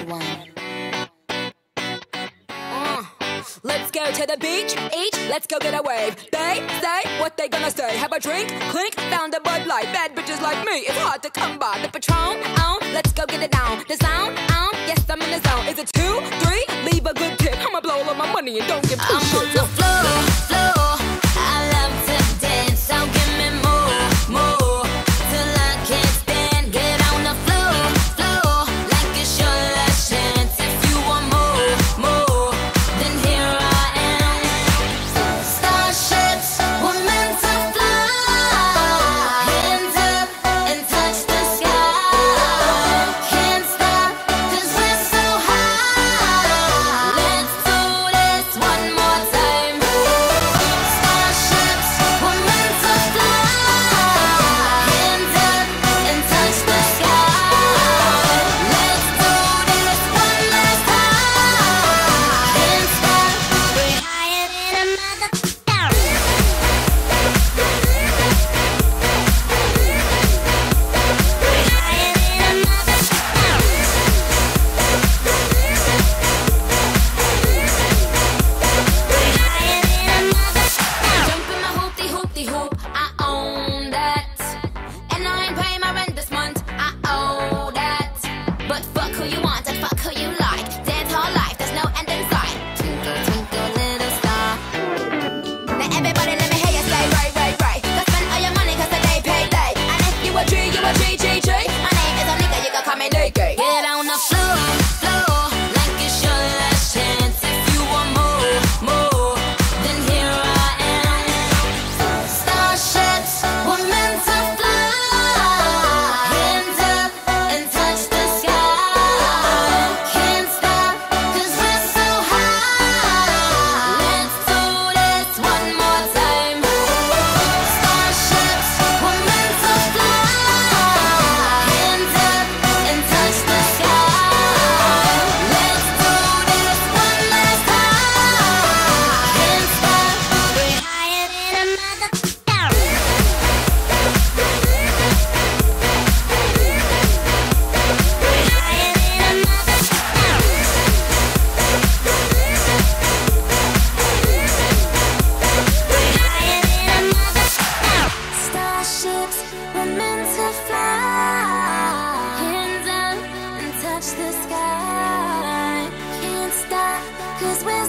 Let's go to the beach, each, let's go get a wave. They say what they gonna say. Have a drink, clink, found a Bud Light. Bad bitches like me, it's hard to come by. The Patron, let's go get it down. The sound, yes, I'm in the zone. Is it 2, 3? Leave a good tip. I'ma blow all my money and don't give two shits. I'm on the floor, I love to dance, so give me more, till I can't stand. Get on the floor, like it's your last chance. If you want more, then here I am. Starships, we're meant to fly. Hands up and touch the sky. Can't stop, 'cause we're so high. Let's do this one more time. Starships, we're meant to fly. Hands up and touch the sky. Let's do this one last time. Can't stop, we're higher than a mother. Jump in my hoopty hoop, I own that. And I ain't paying my rent this month, I owe that. But fuck who you want and fuck who you like. Dance all life, there's no end in sight. Twinkle, twinkle, little star. Now everybody let me hear you say right. Go spend all your money 'cause the day paid late. And if you a G, you a G. My name is a nigga, you can call me Nikki. Get on the floor, like it's your last chance. If you want more, then here I am. Starships, we're meant to fly. Hands up and touch the sky. Can't stop, 'cause we're so high. Let's do this one more time. Starships, we're meant to fly. Hands up and touch the sky. Let's do this one last time. Can't stop, we're higher than a mother. Starships, we're meant to fly. Hands up and touch the sky. Can't stop, 'cause we're